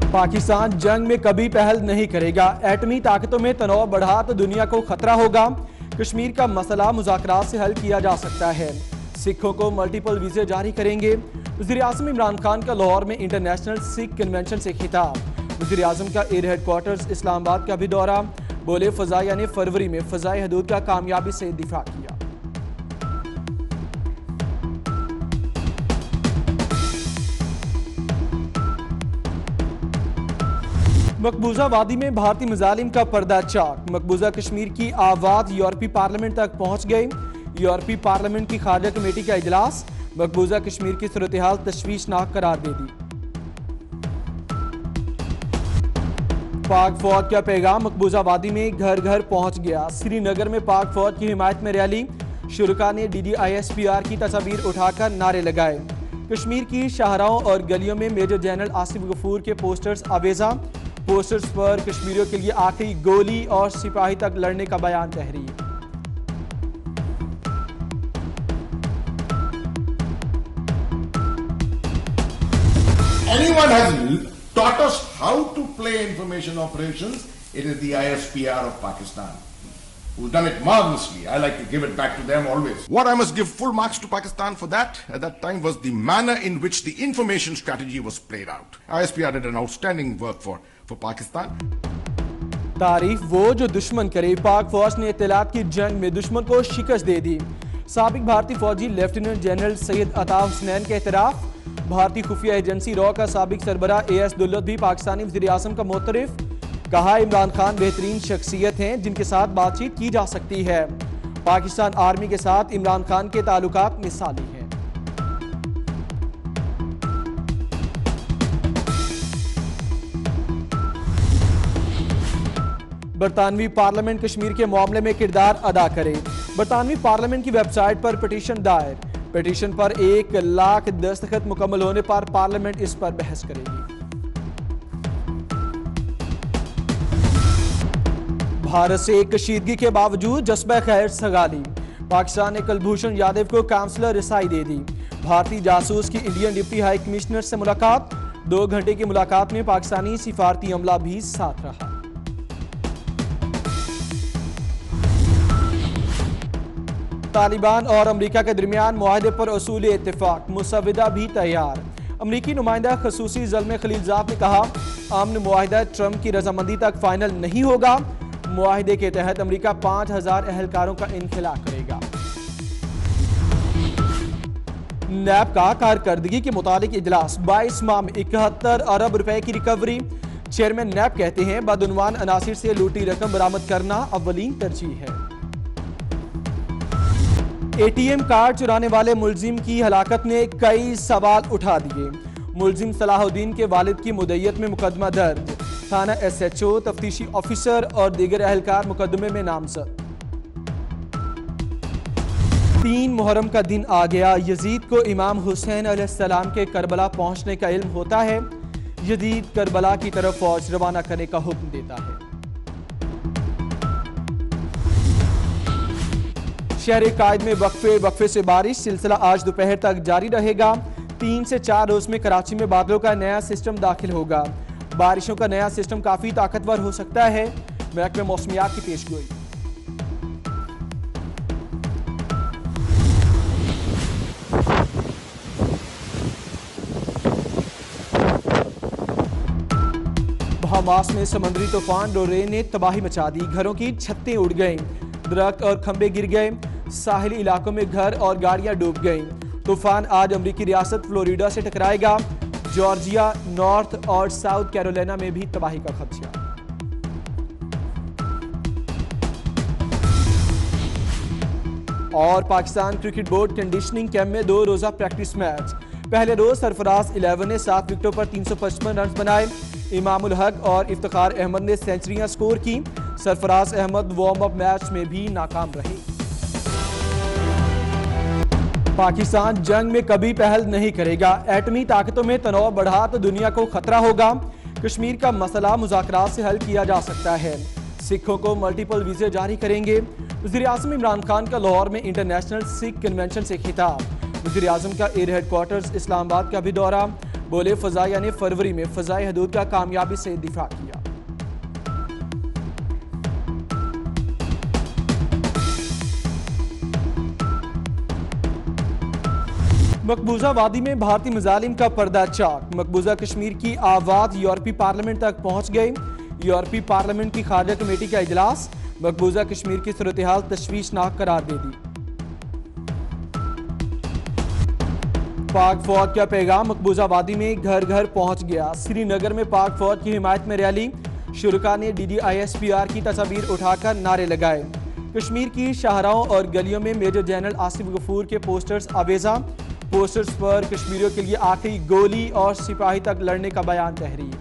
पाकिस्तान जंग में कभी पहल नहीं करेगा। एटमी ताकतों में तनाव बढ़ा तो दुनिया को खतरा होगा। कश्मीर का मसला मुज़ाकरात से हल किया जा सकता है। सिखों को मल्टीपल वीजे जारी करेंगे। वज़ीर आज़म इमरान खान का लाहौर में इंटरनेशनल सिख कन्वेंशन से खिताब। वज़ीर आज़म का एयर हेडक्वार्टर्स इस्लामाबाद का भी दौरा। बोले फ़ज़ाइया ने फरवरी में फ़ज़ाई हदूद का कामयाबी से दिफा किया। मकबूजा वादी में भारतीय मुजालिम का पर्दा चाक। मकबूजा कश्मीर की आवाज़ यूरोपीय पार्लियामेंट तक पहुंच गई। यूरोपीय पार्लियामेंट की खारजा कमेटी का इजलास। मकबूजा कश्मीर की सूरत हाल तशवीशनाक करार दे दी। पाक फौज का पैगाम मकबूजा वादी में घर घर पहुंच गया। श्रीनगर में पाक फौज की हिमायत में रैली। शुरका ने DDISPR की तस्वीर उठाकर नारे लगाए। कश्मीर की शाहराहों और गलियों में मेजर जनरल आसिफ गफूर के पोस्टर्स आवेजा। पोस्टर्स पर कश्मीरियों के लिए आखिरी गोली और सिपाही तक लड़ने का बयान तहरीर। Anyone has taught us how to play information operations, it is the ISPR of Pakistan, who's done it marvelously. I like to give it back to them always. What I must give full marks to Pakistan for that at that time was the manner in which the information strategy was played out. ISPR did an outstanding work for Pakistan. तारीफ वो जो दुश्मन करे। पाक फौज ने इत्तलात की जंग में दुश्मन को शिकस्त दे दी। साबिक भारतीय फौजी लेफ्टिनेंट जनरल सैयद अता हुसैन के एतराफ। भारतीय खुफिया एजेंसी रॉ का साबिक सरबरा AS दुल्लत भी पाकिस्तानी वज़ीर आज़म का मोतरफ। कहा इमरान खान बेहतरीन शख्सियत हैं जिनके साथ बातचीत की जा सकती है। पाकिस्तान आर्मी के साथ इमरान खान के ताल्लुकात मिसाली हैं। बरतानवी पार्लियामेंट कश्मीर के मामले में किरदार अदा करे। बरतानवी पार्लियामेंट की वेबसाइट पर पिटीशन दायर। पिटीशन पर 1 लाख दस्तखत मुकम्मल होने पर पार्लियामेंट इस पर बहस करेगी। भारत से कशीदगी के बावजूद जज्बा खैर सगाली। पाकिस्तान ने कुलभूषण यादव को काउंसलर रिसाई दे दी। भारतीय जासूस की इंडियन डिप्टी हाई कमिश्नर से मुलाकात। 2 घंटे की मुलाकात में पाकिस्तानी सिफारती अमला भी साथ रहा। तालिबान और अमरीका के दरमियान मुआहदे पर उसूल इत्तेफाक। मुसविदा भी तैयार। अमरीकी नुमाइंदा खसूसी ज़ल्मे खलीलजाद ने कहा अमन मुआहदा ट्रंप की रजामंदी तक फाइनल नहीं होगा। मुआहदे के तहत अमरीका 5000 अहलकारों का इनखला करेगा। नैब का कारकर्दगी के मुतालिक इजलास। 22 माह में 71 अरब रुपए की रिकवरी। चेयरमैन नैब कहते हैं बदउनवान अनासिर से लूटी रकम बरामद करना अव्वलीन तरजीह है। ATM कार्ड चुराने वाले मुलजिम की हलाकत ने कई सवाल उठा दिए। मुलजिम सलाहुद्दीन के वालिद की मुद्दत में मुकदमा दर्ज। थाना SHO, तफ्तीशी ऑफिसर और दीगर अहलकार मुकदमे में नामजद। 3 मुहर्रम का दिन आ गया। यजीद को इमाम हुसैन अलैहिस्सलाम के करबला पहुंचने का इल्म होता है। यजीद करबला की तरफ फौज रवाना करने का हुक्म देता है। शहर कायद में वक्फे से बारिश। सिलसिला आज दोपहर तक जारी रहेगा। 3 से 4 रोज में कराची में बादलों का नया सिस्टम दाखिल होगा। बारिशों का नया सिस्टम काफी ताकतवर हो सकता है। महकमे मौसमियात की पेशगोई। बहामास में समुद्री तूफान डोरे ने तबाही मचा दी। घरों की छतें उड़ गईं। दरख्त और खंबे गिर गए। साहिली इलाकों में घर और गाड़ियां डूब गईं। तूफान आज अमरीकी रियासत फ्लोरिडा से टकराएगा। जॉर्जिया, नॉर्थ और साउथ कैरोलिना में भी तबाही का खदशा। और Pakistan cricket board conditioning camp में 2 रोजा प्रैक्टिस मैच। पहले रोज सरफराज 11 ने 7 विकेटों पर 355 रन बनाए। इमामुल हक और इफ्तिखार अहमद ने सेंचुरियां स्कोर की। Sarfaraz Ahmed warm up match में भी नाकाम रहे। पाकिस्तान जंग में कभी पहल नहीं करेगा। एटमी ताकतों में तनाव बढ़ा तो दुनिया को खतरा होगा। कश्मीर का मसला मुज़ाकरात से हल किया जा सकता है। सिखों को मल्टीपल वीजे जारी करेंगे। वज़ीर आज़म इमरान खान का लाहौर में इंटरनेशनल सिख कन्वेंशन से खिताब। वज़ीर आज़म का एयर हेडक्वार्टर्स इस्लामाबाद का भी दौरा। बोले फजाइया ने फरवरी में फजाई हदूद का कामयाबी से दिफा किया। मकबूजा वादी में भारतीय मजालिम का पर्दा चाक। मकबूजा कश्मीर की आवाज यूरोपीय पार्लियामेंट तक पहुंच गई। यूरोपीय पार्लियामेंट की खारजा कमेटी का इजलास मकबूजा कश्मीर की सूरत हाल तशवीशनाक करार दे दी। पाक फौज का पैगाम मकबूजा वादी में घर घर पहुंच गया। श्रीनगर में पाक फौज की हिमायत में रैली, शुरका ने DDISPR की तस्वीर उठाकर नारे लगाए। कश्मीर की शाहराहों और गलियों में मेजर जनरल आसिफ गफूर के पोस्टर्स आवेजा। पोस्टर्स पर कश्मीरियों के लिए आखिरी गोली और सिपाही तक लड़ने का बयान तहरीर।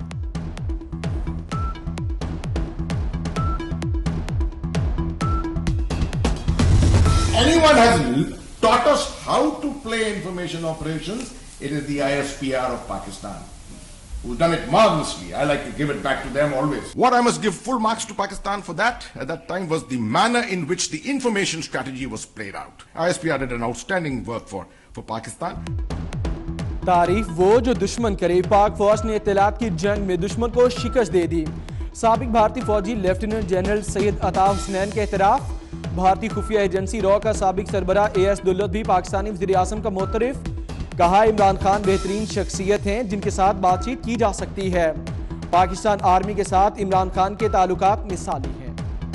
Anyone has taught us how to play information operations, it is the ISPR of Pakistan, who's done it marvelously. I like to give it back to them always. What I must give full marks to Pakistan for that at that time was the manner in which the information strategy was played out. ISPR did an outstanding work for Pakistan. तारीफ वो जो दुश्मन करे। पाक फौज ने इत्तलात की जंग में दुश्मन को शिकस्त दे दी। साबिक भारतीय फौजी लेफ्टिनेंट जनरल सैयद अताफ हुसैन के एतराफ। भारतीय खुफिया एजेंसी रॉ का साबिक सरबरा AS दुल्लत भी पाकिस्तानी वज़ीर आज़म का मोतरफ। कहा इमरान खान बेहतरीन शख्सियत हैं जिनके साथ बातचीत की जा सकती है। पाकिस्तान आर्मी के साथ इमरान खान के ताल्लुकात मिसाली हैं।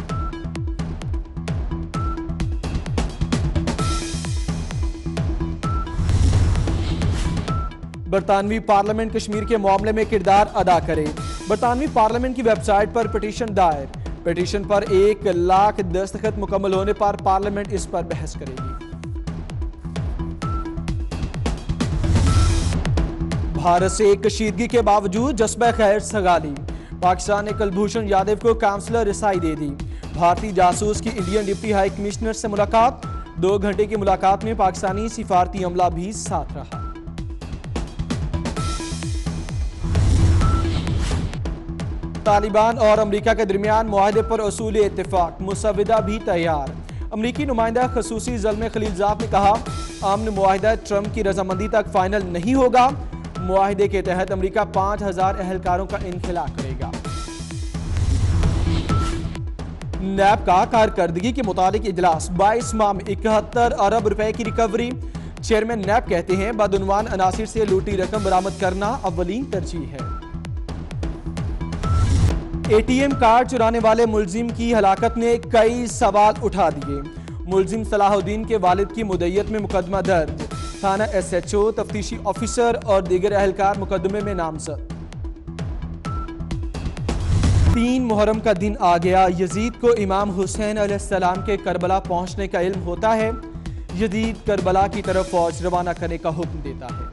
बरतानवी पार्लियामेंट कश्मीर के मामले में किरदार अदा करे। बरतानवी पार्लियामेंट की वेबसाइट पर पिटीशन दायर। पिटीशन पर 1 लाख दस्तखत मुकम्मल होने पर पार्लियामेंट इस पर बहस करेगी। भारत से कशीदगी के बावजूद जज्बा खैर सगाली। पाकिस्तान ने कुलभूषण यादव को काउंसलर रिसाई दे दी। भारतीय जासूस की इंडियन डिप्टी हाई कमिश्नर से मुलाकात। 2 घंटे की मुलाकात में पाकिस्तानी सिफारती अमला भी साथ रहा। तालिबान और अमरीका के दरमियान मुआहदे पर उसूल इत्तेफाक। मुसविदा भी तैयार। अमरीकी नुमाइंदा खसूसी ज़ल्मे खलीलजाद ने कहा अमन मुआहदा ट्रंप की रजामंदी तक फाइनल नहीं होगा। मुआहदे के तहत अमरीका 5000 एहलकारों का इनखला करेगा। नैब का कारकर्दगी के मुतालिक इजलास। 22 माह में 71 अरब रुपए की रिकवरी। चेयरमैन नैब कहते हैं बदउनवान अनासिर से लूटी रकम बरामद करना अव्वलीन तरजीह है। ATM कार्ड चुराने वाले मुलजिम की हलाकत ने कई सवाल उठा दिए। मुलजिम सलाहुद्दीन के वालिद की मुद्दत में मुकदमा दर्ज। थाना SHO, तफ्तीशी ऑफिसर और दीगर अहलकार मुकदमे में नामजद। 3 मुहर्रम का दिन आ गया। यजीद को इमाम हुसैन अलैहिस्सलाम के करबला पहुंचने का इल्म होता है। यजीद करबला की तरफ फौज रवाना करने का हुक्म देता है।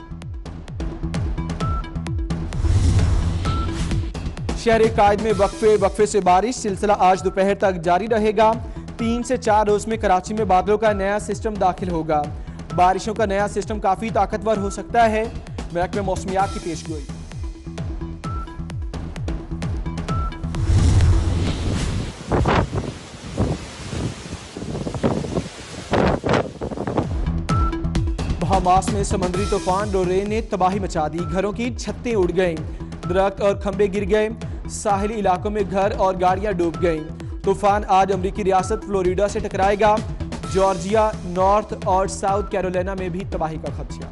शहर कायद में वक्फे से बारिश। सिलसिला आज दोपहर तक जारी रहेगा। 3 से 4 रोज में कराची में बादलों का नया सिस्टम दाखिल होगा। बारिशों का नया सिस्टम काफी ताकतवर हो सकता है। महकमे मौसमियात की पेशगोई। बहामास में समुद्री तूफान डोरेन ने तबाही मचा दी। घरों की छतें उड़ गईं। दरख्त और खंबे गिर गए। साहिली इलाकों में घर और गाड़ियां डूब गईं। तूफान आज अमरीकी रियासत फ्लोरिडा से टकराएगा। जॉर्जिया, नॉर्थ और साउथ कैरोलिना में भी तबाही का खदशा।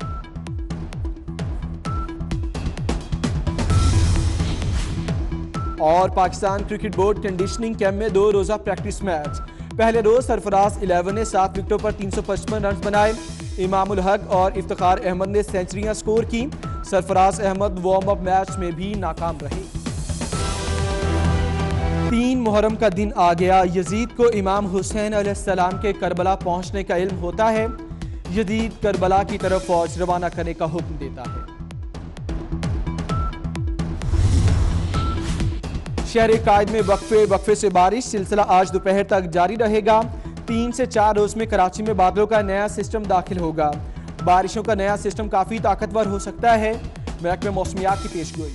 और Pakistan cricket board conditioning camp में 2 रोजा प्रैक्टिस मैच। पहले रोज सरफराज 11 ने 7 विकेटों पर 355 रन बनाए। इमामुल हक और इफ्तिखार अहमद ने सेंचुरियां स्कोर की। Sarfaraz Ahmed warm up match में भी नाकाम रहे। 3 मुहर्रम का दिन आ गया। यजीद को इमाम हुसैन अलैहिस्सलाम के करबला पहुंचने का इल्म होता है। यजीद करबला की तरफ फौज रवाना करने का हुक्म देता है। शहर कायद में वक्फे से बारिश। सिलसिला आज दोपहर तक जारी रहेगा। 3 से 4 रोज में कराची में बादलों का नया सिस्टम दाखिल होगा। बारिशों का नया सिस्टम काफी ताकतवर हो सकता है। महकमे मौसमियात की पेशगोई।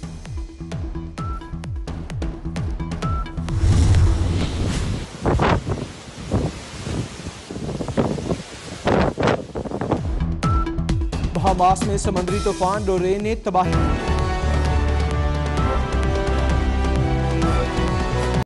बहामास में समुद्री तूफान डोरेन ने तबाही